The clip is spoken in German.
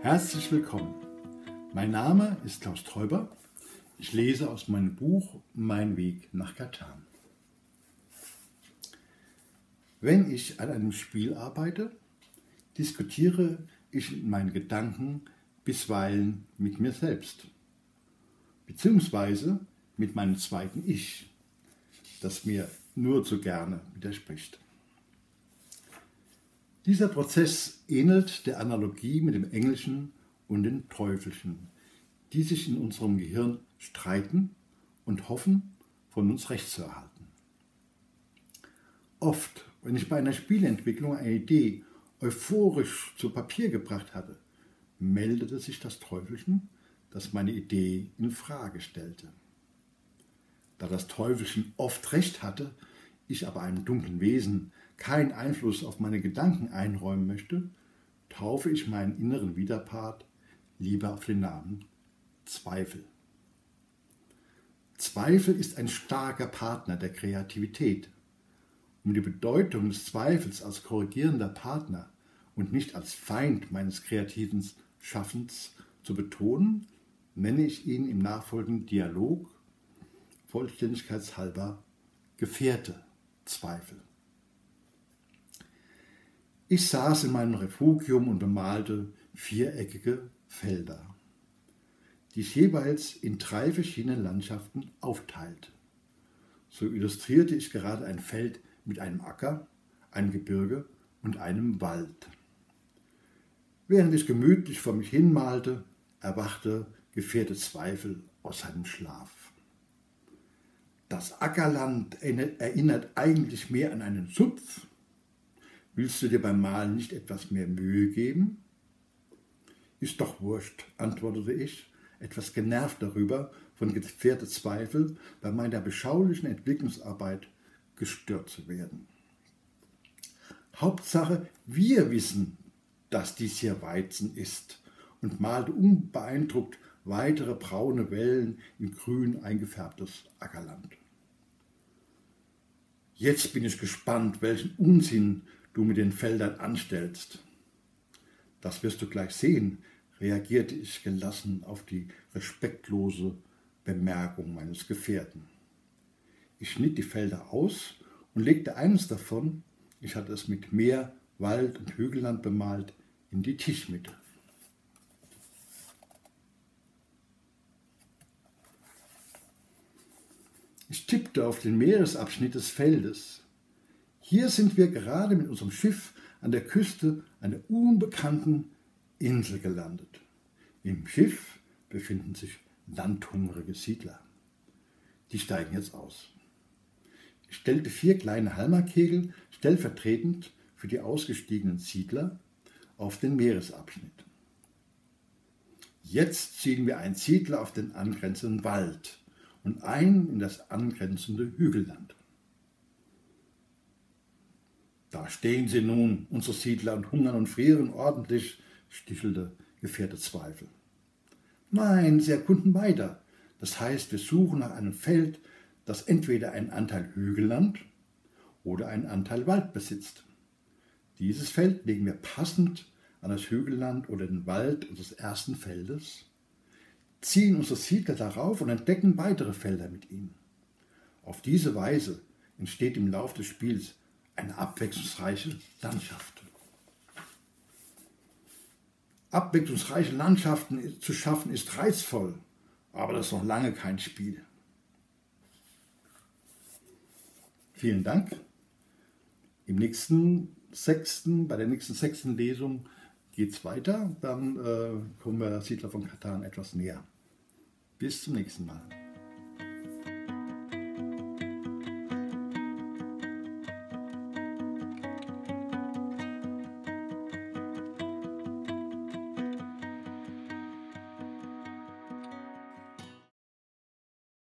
Herzlich willkommen. Mein Name ist Klaus Teuber. Ich lese aus meinem Buch Mein Weg nach Katan. Wenn ich an einem Spiel arbeite, diskutiere ich in meinen Gedanken bisweilen mit mir selbst, beziehungsweise mit meinem zweiten Ich, das mir nur zu gerne widerspricht. Dieser Prozess ähnelt der Analogie mit dem Englischen und dem Teufelchen, die sich in unserem Gehirn streiten und hoffen, von uns Recht zu erhalten. Oft, wenn ich bei einer Spieleentwicklung eine Idee euphorisch zu Papier gebracht hatte, meldete sich das Teufelchen, das meine Idee in Frage stellte. Da das Teufelchen oft recht hatte, ich aber einem dunklen Wesen keinen Einfluss auf meine Gedanken einräumen möchte, taufe ich meinen inneren Widerpart lieber auf den Namen Zweifel. Zweifel ist ein starker Partner der Kreativität. Um die Bedeutung des Zweifels als korrigierender Partner und nicht als Feind meines kreativen Schaffens zu betonen, nenne ich ihn im nachfolgenden Dialog vollständigkeitshalber Gefährte Zweifel. Ich saß in meinem Refugium und bemalte viereckige Felder, die ich jeweils in 3 verschiedene Landschaften aufteilte. So illustrierte ich gerade ein Feld mit einem Acker, einem Gebirge und einem Wald. Während ich gemütlich vor mich hin malte, erwachte Gefährte Zweifel aus seinem Schlaf. Das Ackerland erinnert eigentlich mehr an einen Zupf. Willst du dir beim Malen nicht etwas mehr Mühe geben? Ist doch wurscht, antwortete ich, etwas genervt darüber, von Gefährte Zweifel bei meiner beschaulichen Entwicklungsarbeit gestört zu werden. Hauptsache, wir wissen, dass dies hier Weizen ist, und malte unbeeindruckt weitere braune Wellen in grün eingefärbtes Ackerland. Jetzt bin ich gespannt, welchen Unsinn du mit den Feldern anstellst. Das wirst du gleich sehen, reagierte ich gelassen auf die respektlose Bemerkung meines Gefährten. Ich schnitt die Felder aus und legte eines davon, ich hatte es mit Meer, Wald und Hügelland bemalt, in die Tischmitte. Ich tippte auf den Meeresabschnitt des Feldes. Hier sind wir gerade mit unserem Schiff an der Küste einer unbekannten Insel gelandet. Im Schiff befinden sich landhungrige Siedler. Die steigen jetzt aus. Ich stellte 4 kleine Halmerkegel stellvertretend für die ausgestiegenen Siedler auf den Meeresabschnitt. Jetzt ziehen wir einen Siedler auf den angrenzenden Wald und einen in das angrenzende Hügelland. Da stehen sie nun, unsere Siedler, und hungern und frieren ordentlich, stichelte Gefährte Zweifel. Nein, sie erkunden weiter. Das heißt, wir suchen nach einem Feld, das entweder einen Anteil Hügelland oder einen Anteil Wald besitzt. Dieses Feld legen wir passend an das Hügelland oder den Wald unseres ersten Feldes, ziehen unsere Siedler darauf und entdecken weitere Felder mit ihnen. Auf diese Weise entsteht im Lauf des Spiels eine abwechslungsreiche Landschaft. Abwechslungsreiche Landschaften zu schaffen ist reizvoll, aber das ist noch lange kein Spiel. Vielen Dank. Bei der nächsten 6. Lesung geht es weiter. Dann kommen wir der Siedler von Katan etwas näher. Bis zum nächsten Mal.